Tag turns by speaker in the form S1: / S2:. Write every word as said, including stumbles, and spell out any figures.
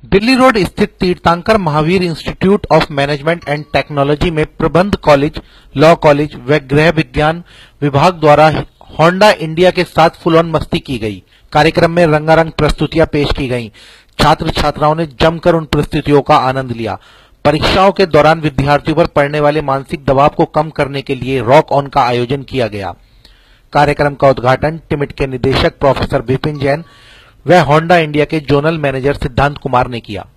S1: Delhi road स्थित Tirthankar Mahavir institute of management and technology में प्रबंध कॉलेज, लॉ कॉलेज व गृह विज्ञान विभाग द्वारा होंडा इंडिया के साथ फुल ऑन मस्ती की गई। कार्यक्रम में रंगारंग प्रस्तुतियां पेश की गईं। छात्र छात्राओं ने जमकर उन प्रस्तुतियों का आनंद लिया। परीक्षाओं के दौरान विद्यार्थियों पर पड़ने वाले मानसिक दबाव को कम करने के लिए रॉक ऑन का आयोजन किया गया। कार्यक्रम का उद्घाटन टिमिट के निदेशक प्रोफेसर विपिन जैन व होंडा इंडिया के जोनल मैनेजर सिद्धांत कुमार ने किया।